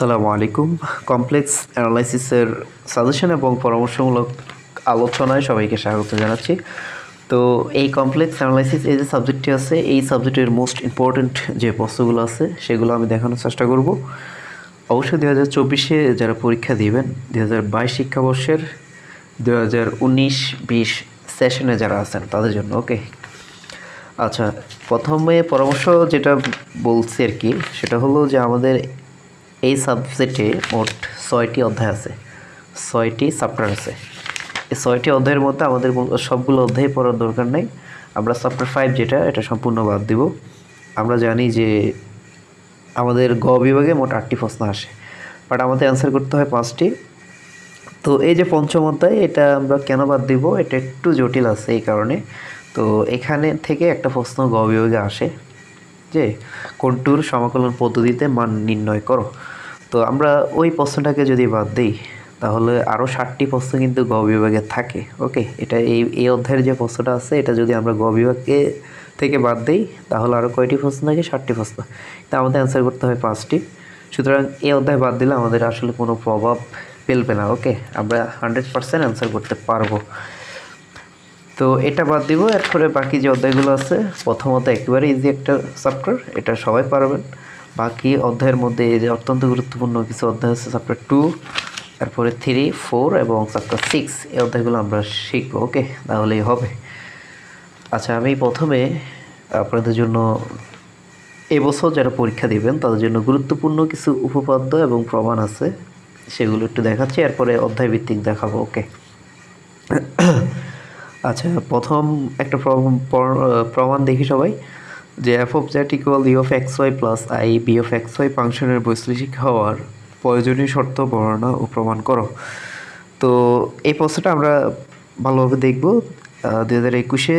আসসালামু আলাইকুম। Complex অ্যানালাইসিসের suggestion এবং পরামর্শমূলক আলোচনায় সবাইকে স্বাগত জানাচ্ছি। তো এই কমপ্লেক্স অ্যানালাইসিস এই যে সাবজেক্টটি আছে, এই সাবজেক্টের মোস্ট ইম্পর্ট্যান্ট যে প্রশ্নগুলো আছে সেগুলো আমি দেখানোর চেষ্টা করব। অবশ্যই 2024-এ যারা পরীক্ষা দিবেন, 2022 শিক্ষাবর্ষের 2019-20 সেশনে যারা আছেন তাদের জন্য। ওকে, আচ্ছা, প্রথমে পরামর্শ যেটা বলছি আর কি, সেটা হলো যে আমাদের এই সাবজেক্টে মোট 6টি অধ্যায় আছে, 6টি চ্যাপ্টার আছে। এই 6টি অধ্যায়ের মধ্যে আমাদের সবগুলো অধ্যায় পড়ার দরকার নেই। আমরা চ্যাপ্টার 5 যেটা, এটা সম্পূর্ণ বাদ দিব। আমরা জানি যে আমাদের গ বিভাগে মোট 8টি প্রশ্ন আসে, বাট আমাদের অ্যান্সার করতে হয় 5টি। তো এই যে পঞ্চম অধ্যায়, এটা আমরা কেন বাদ দিব, এটা একটু জটিল আছে এই কারণে। তো এখানে থেকে একটা প্রশ্ন গ বিভাগে আসে যে কন্টুর সমাকলন পদ্ধতিতে মান নির্ণয় করো। তো আমরা ওই প্রশ্নটাকে যদি বাদ দিই তাহলে আরও 7টি প্রশ্ন কিন্তু গ বিভাগে থাকে। ওকে, এটা এই অধ্যায়ের যে প্রশ্নটা আছে, এটা যদি আমরা গ বিভাগে থেকে বাদ দিই তাহলে আরও কয়টি প্রশ্ন থাকে? 7টি প্রশ্ন। তা আমাদের অ্যান্সার করতে হয় 5টি। সুতরাং এই অধ্যায় বাদ দিলে আমাদের আসলে কোনো প্রভাব ফেলবে না। ওকে, আমরা 100% অ্যান্সার করতে পারবো। তো এটা বাদ দিব। এরপরে বাকি যে অধ্যায়গুলো আছে, প্রথম অধ্যায় একেবারে ইজি একটা চ্যাপ্টার, এটা সবাই পারবেন। বাকি অধ্যায়ের মধ্যে এই যে অত্যন্ত গুরুত্বপূর্ণ কিছু অধ্যায় আছে, চ্যাপ্টার 2, তারপরে 3, 4 এবং চ্যাপ্টার 6, এই অধ্যায়গুলো আমরা শিখবো। ওকে, তাহলেই হবে। আচ্ছা, আমি প্রথমে আপনাদের জন্য এবছর যারা পরীক্ষা দিবেন তাদের জন্য গুরুত্বপূর্ণ কিছু উপপাদ্য এবং প্রমাণ আছে, সেগুলো একটু দেখাচ্ছি, এরপরে অধ্যায় ভিত্তিক দেখাবো। ওকে, আচ্ছা, প্রথম একটা প্রমাণ দেখি সবাই, যে F of Z equal U of X Y plus I V of X Y ফাংশনের বৈশ্লেষিক হওয়ার প্রয়োজনীয় শর্ত বর্ণনা ও প্রমাণ করো। তো এই প্রশ্নটা আমরা ভালোভাবে দেখব। 2021-এ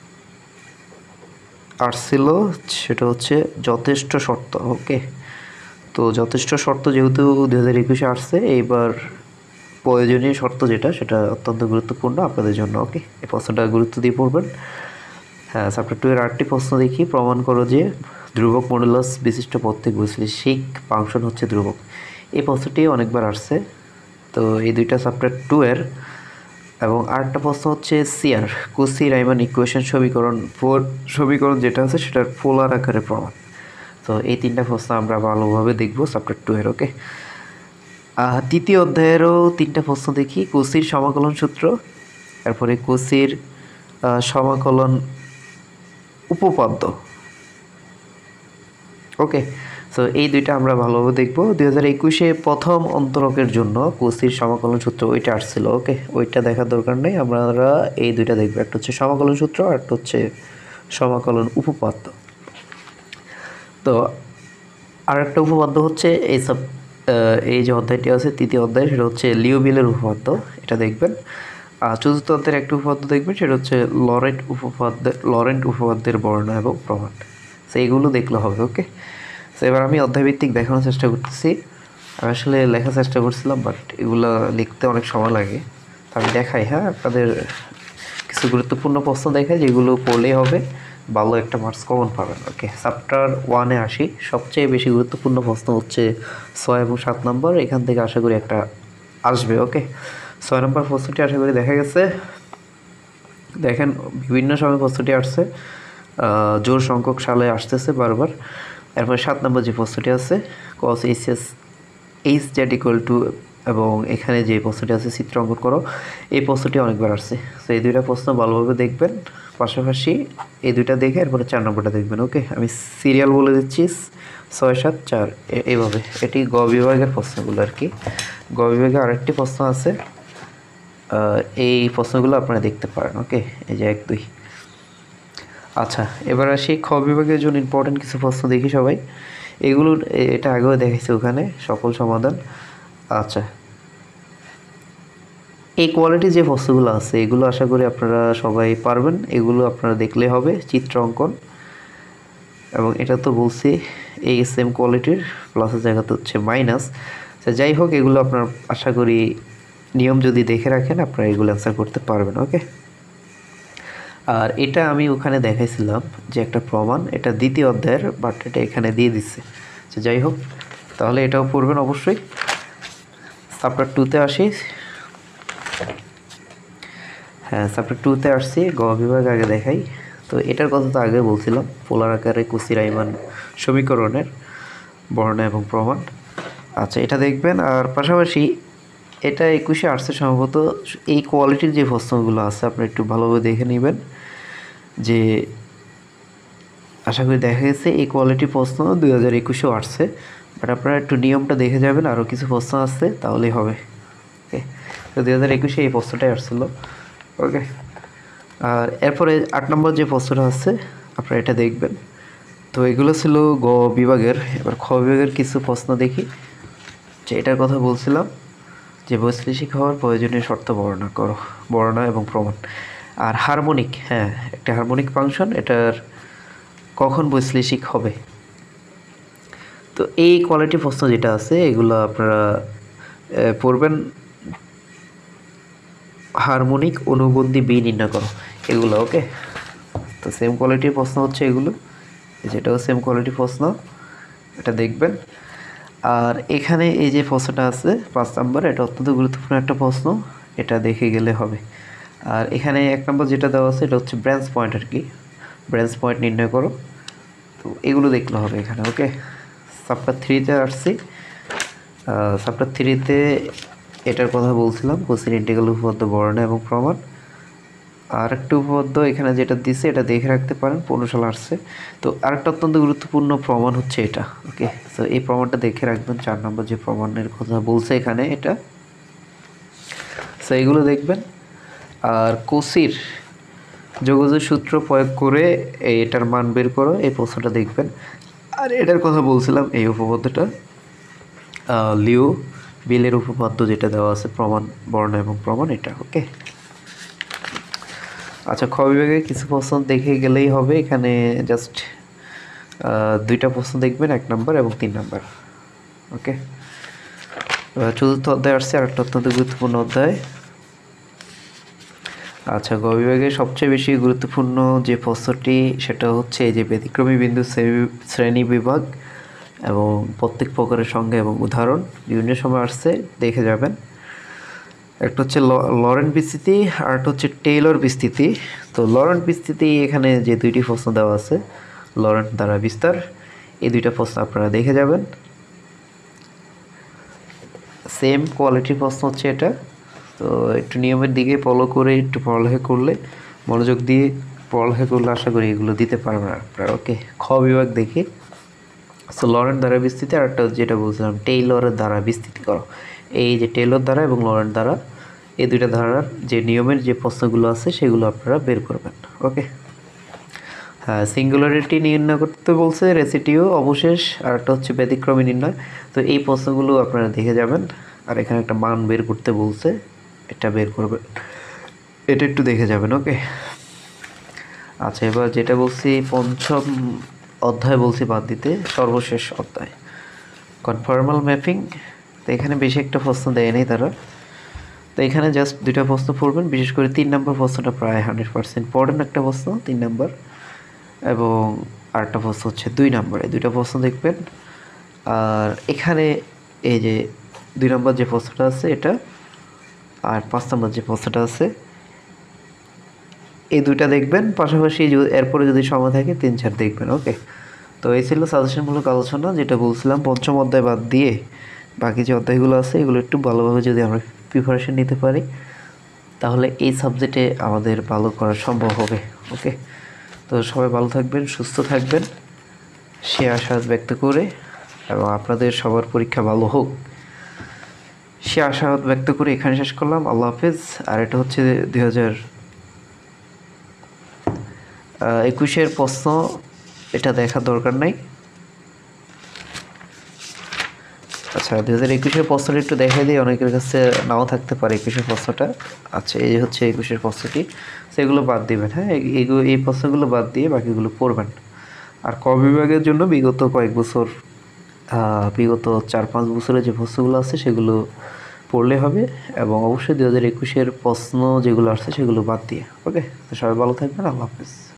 আসছিল, সেটা হচ্ছে যথেষ্ট শর্ত। ওকে, তো যথেষ্ট শর্ত যেহেতু 2021-এ আসছে, এইবার প্রয়োজনীয় শর্ত যেটা, সেটা অত্যন্ত গুরুত্বপূর্ণ আপনাদের জন্য। ওকে, এই প্রশ্নটা গুরুত্ব দিয়ে পড়বেন। হ্যাঁ, চ্যাপ্টার 2 এর 8টি প্রশ্ন দেখি। প্রমাণ করো যে ধ্রুবক মডুলাস বিশিষ্ট প্রত্যেক বৈশ্লেষিক ফাংশন হচ্ছে ধ্রুবক। এই প্রশ্নটি অনেকবার আসছে। তো এই দুইটা চ্যাপ্টার 2 এর। এবং আরেকটা প্রশ্ন হচ্ছে সিআর কুসি রাইমান ইকুয়েশন সমীকরণ যেটা আছে সেটার পোলার আকারে প্রমাণ। তো এই 3টা প্রশ্ন আমরা ভালোভাবে দেখব চ্যাপ্টার 2 এর। ওকে, তৃতীয় অধ্যায়েরও 3টা প্রশ্ন দেখি। কুসির সমাকলন সূত্র, তারপরে কুসির সমাকলন উপপাদ্য। ওকে, সো এই দুইটা আমরা ভালোভাবে দেখব। 2021-এ প্রথম অন্তরকের জন্য কুসির সমাকলন সূত্র ওইটা আসছিল। ওকে, ওইটা দেখার দরকার নেই, আমরা এই দুইটা দেখব। একটা হচ্ছে সমাকলন সূত্র আর একটা হচ্ছে সমাকলন উপপাদ্য। তো আর একটা উপপাদ্য হচ্ছে এই যে অধ্যায়টি আছে, তৃতীয় অধ্যায়, সেটা হচ্ছে লিওভিলের উপপাদ্য, এটা দেখবেন। চতুর্থ অধ্যায়ের একটা উপপাদ্য দেখবেন, সেটা হচ্ছে লরেন্ট উপপাদ্যের বর্ণনা এবং প্রমাণ। তো এইগুলো দেখলে হবে। ওকে, তো এবার আমি অধ্যায়ভিত্তিক দেখানোর চেষ্টা করতেছি। আমি আসলে লেখার চেষ্টা করছিলাম, বাট এগুলো লিখতে অনেক সময় লাগে। তো আমি দেখাই, হ্যাঁ, আপনাদের কিছু গুরুত্বপূর্ণ প্রশ্ন দেখাই, যেগুলো পড়লেই হবে, ভালো একটা মার্কস কমন পাবেন। ওকে, চ্যাপ্টার 1-এ আসি। সবচেয়ে বেশি গুরুত্বপূর্ণ প্রশ্ন হচ্ছে 6 এবং 7 নম্বর, এখান থেকে আশা করি একটা আসবে। ওকে, 6 নম্বর প্রশ্নটি আশা করি দেখা গেছে। দেখেন, বিভিন্ন সময় প্রশ্নটি আসছে, জোড় সংখ্যক সালে আসতেছে বারবার। এরপর 7 নম্বর যে প্রশ্নটি আছে, cos H Z equal to, এবং এখানে যে প্রশ্নটি আছে চিত্র অঙ্কন করো, এই প্রশ্নটি অনেকবার আসছে। তো এই দুইটা প্রশ্ন ভালোভাবে দেখবেন, পাশাপাশি এই দুইটা দেখে এরপরে 4 নম্বরটা দেখবেন। ওকে, আমি সিরিয়াল বলে দিচ্ছি, 6, 7, 4 এইভাবে। এটি গ বিভাগের প্রশ্নগুলো আর কি। গ বিভাগে আরেকটি প্রশ্ন আছে, এই প্রশ্নগুলো আপনারা দেখতে পারেন। ওকে, এই যে 1, 2। আচ্ছা, এবার আসি খ বিভাগের জন্য ইম্পর্টেন্ট কিছু প্রশ্ন দেখি সবাই। এগুলো এটা আগেও দেখাইছে ওখানে, সকল সমাধান। আচ্ছা, এই কোয়ালিটি যে প্রশ্নগুলো আছে এগুলো আশা করি আপনারা সবাই পারবেন। এগুলো আপনারা দেখলে হবে, চিত্র অঙ্কন। এবং এটা তো বলছি এই সেম কোয়ালিটির, প্লাসের জায়গাতে হচ্ছে মাইনাস। যাই হোক, এগুলো আপনার আশা করি নিয়ম যদি দেখে রাখেন আপনারা এগুলো অ্যান্সার করতে পারবেন। ওকে, আর এটা আমি ওখানে দেখাইছিলাম যে একটা প্রমাণ, এটা দ্বিতীয় অধ্যায়ের, বাট এটা এখানে দিয়ে দিচ্ছে। যাই হোক, তাহলে এটাও পড়বেন অবশ্যই। চ্যাপ্টার 2-তে আসি। হ্যাঁ, চ্যাপ্টার 2-তে আসছি। গ বিভাগ আগে দেখাই। তো এটার কথা তো আগে বলছিলাম, পোলার আকারে কুসি-রাইমান সমীকরণের বর্ণনা এবং প্রমাণ। আচ্ছা, এটা দেখবেন। আর পাশাপাশি এটা 21-এ আসছে সম্ভবত। এই কোয়ালিটির যে প্রশ্নগুলো আছে আপনি একটু ভালোভাবে দেখে নেবেন, যে আশা করি দেখা গেছে এই কোয়ালিটি প্রশ্ন 2021-এও আসছে। বাট আপনারা একটু নিয়মটা দেখে যাবেন, আরও কিছু প্রশ্ন আসছে তাহলেই হবে। ওকে, তো 2021-এ এই প্রশ্নটাই আসছিল। ওকে, আর এরপরে 8 নম্বর যে প্রশ্নটা আছে আপনারা এটা দেখবেন। তো এগুলো ছিল গ বিভাগের। এবার খ বিভাগের কিছু প্রশ্ন দেখি। যে এটার কথা বলছিলাম যে বৈশ্লেষিক হওয়ার প্রয়োজনীয় শর্ত বর্ণনা করো, বর্ণনা এবং প্রমাণ। আর হারমোনিক, হ্যাঁ, একটা হারমোনিক ফাংশন, এটার কখন বৈশ্লেষিক হবে। তো এই কোয়ালিটি প্রশ্ন যেটা আছে এগুলো আপনারা পড়বেন। হারমোনিক অনুবন্ধী বি নির্ণয় করো, এগুলো। ওকে, তো সেম কোয়ালিটির প্রশ্ন হচ্ছে এগুলো, যেটাও সেম কোয়ালিটি প্রশ্ন, এটা দেখবেন। আর এখানে এই যে প্রশ্নটা আছে 5 নম্বর, এটা অত্যন্ত গুরুত্বপূর্ণ একটা প্রশ্ন, এটা দেখে গেলে হবে। আর এখানে 1 নম্বর যেটা দেওয়া আছে এটা হচ্ছে ব্রাঞ্চ পয়েন্ট, আর কি ব্রাঞ্চ পয়েন্ট নির্ণয় করো। তো এগুলো দেখলে হবে এখানে। ওকে, চ্যাপ্টার 3-তে আসছি। চ্যাপ্টার 3-তে এটার কথা বলছিলাম, কোসিন ইন্টিগ্রাল উপপাদ্য বর্ণনা এবং প্রমাণ। আর একটা উপপাদ্য এখানে যেটা দিছে এটা দেখে রাখতে পারেন, 15 সাল আসছে। তো আরেকটা অত্যন্ত গুরুত্বপূর্ণ প্রমাণ হচ্ছে এটা। ওকে, তো এই প্রমাণটা দেখে রাখবেন, 4 নম্বর যে প্রমাণের কথা বলছে এখানে এটা। তো এগুলো দেখবেন। আর কোসির যোগাযোগ সূত্র প্রয়োগ করে এটার মান বের করো, এই প্রশ্নটা দেখবেন। আর এটার কথা বলছিলাম, এই উপপাদ্যটা লিও বিলের উপপাদ্য যেটা দেওয়া আছে, প্রমাণ, বর্ণনা এবং প্রমাণ, এটা। ওকে, আচ্ছা, খ বিভাগে কিছু প্রশ্ন দেখে গেলেই হবে। এখানে জাস্ট 2টা প্রশ্ন দেখবেন, 1 নম্বর এবং 3 নম্বর। ওকে, চতুর্থ অধ্যায় আসছে, আরেকটা অত্যন্ত গুরুত্বপূর্ণ অধ্যায়। আচ্ছা, গ বিভাগে সবচেয়ে বেশি গুরুত্বপূর্ণ যে প্রশ্নটি সেটা হচ্ছে এই যে ব্যতিক্রমী বিন্দু শ্রেণী বিভাগ এবং প্রত্যেক প্রকারের সংজ্ঞা এবং উদাহরণ। বিভিন্ন সময় আসছে, দেখে যাবেন। একটা হচ্ছে লরেন্ট বিস্তৃতি, আর একটা হচ্ছে টেইলর বিস্তৃতি। তো লরেন্ট বিস্তৃতি এখানে যে 2টি প্রশ্ন দেওয়া আছে, লরেন্ট দ্বারা বিস্তার, এই 2টা প্রশ্ন আপনারা দেখে যাবেন। সেম কোয়ালিটির প্রশ্ন হচ্ছে এটা। তো একটু নিয়মের দিকে ফলো করে একটু পড়ালেখা করলে, মনোযোগ দিয়ে পড়ালেখা করলে আশা করি এগুলো দিতে পারবেন আপনারা। ওকে, খ বিভাগ দেখি। সো লরেন্ট দ্বারা বিস্তৃতি, আর একটা যেটা বলছিলাম টেইলরের দ্বারা বিস্তৃতি করো। এই যে টেইলর দ্বারা এবং লরেন্ট দ্বারা, এই 2টা ধারার যে নিয়মের যে প্রশ্নগুলো আছে সেগুলো আপনারা বের করবেন। ওকে, হ্যাঁ, সিঙ্গুলারিটি নির্ণয় করতে বলছে, রেসিডিউ, অবশেষ, আর একটা হচ্ছে ব্যতিক্রমী নির্ণয়। তো এই প্রশ্নগুলো আপনারা দেখে যাবেন। আর এখানে একটা মান বের করতে বলছে, এটা বের করবেন, এটা একটু দেখে যাবেন। ওকে, আচ্ছা, এবার যেটা বলছি 5ম অধ্যায় বলছি বাদ দিতে, সর্বশেষ অধ্যায় কনফর্মাল ম্যাপিং। তো এখানে বেশি একটা প্রশ্ন দেয় নেই তারা। তো এখানে জাস্ট 2টা প্রশ্ন পড়বেন, বিশেষ করে 3 নম্বর প্রশ্নটা প্রায় 100% পড়েন, একটা প্রশ্ন 3 নম্বর, এবং আরেকটা প্রশ্ন হচ্ছে 2 নম্বরে। 2টা প্রশ্ন দেখবেন। আর এখানে এই যে 2 নম্বর যে প্রশ্নটা আছে এটা, আর 5 নম্বর যে প্রশ্নটা আছে, এই 2টা দেখবেন। পাশাপাশি এরপরে যদি সময় থাকে 3-4 দেখবেন। ওকে, তো এই ছিল সাজেশনমূলক আলোচনা, যেটা বলছিলাম 5ম অধ্যায় বাদ দিয়ে বাকি যে অধ্যায়গুলো আছে এগুলো একটু ভালোভাবে যদি আমরা প্রিপারেশন নিতে পারি তাহলে এই সাবজেক্টে আমাদের ভালো করা সম্ভব হবে। ওকে, তো সবাই ভালো থাকবেন, সুস্থ থাকবেন, সে আশা ব্যক্ত করে, এবং আপনাদের সবার পরীক্ষা ভালো হোক সে আশা ব্যক্ত করে এখানে শেষ করলাম। আল্লাহ হাফেজ। আর এটা হচ্ছে 2021-এর প্রশ্ন, এটা দেখার দরকার নাই। আচ্ছা, 2021-এর প্রশ্নটা একটু দেখাই দিই, অনেকের কাছে নাও থাকতে পারে 21-এর প্রশ্নটা। আচ্ছা, এই হচ্ছে 21-এর প্রশ্নটি, সেগুলো বাদ দিবেন। হ্যাঁ, এই প্রশ্নগুলো বাদ দিয়ে বাকিগুলো পড়বেন। আর ক বিভাগের জন্য বিগত কয়েক বছর, বিগত 4-5 বছরের যে প্রশ্নগুলো আছে সেগুলো পড়লে হবে, এবং অবশ্যই 2021-এর প্রশ্ন যেগুলো আসছে সেগুলো বাদ দিয়ে। ওকে, তো সবাই ভালো থাকবেন। আল্লাহ হাফেজ।